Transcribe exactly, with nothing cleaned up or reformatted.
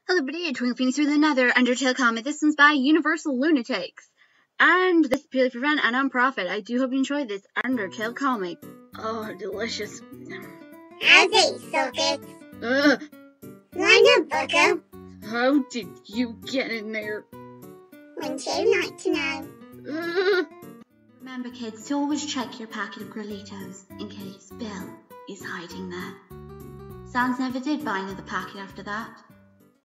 Hello everybody, Twinkle Phoenix with another Undertale comic. This one's by UniversalLunatic. And this is purely for fun and on profit. I do hope you enjoyed this Undertale comic. Oh, delicious. How's it, Sockets? Ugh. Line up, Bucko. How did you get in there? Wouldn't you like to know? Ugh. Remember kids, to always check your packet of Grillitos in case Bill is hiding there. Sans never did buy another packet after that.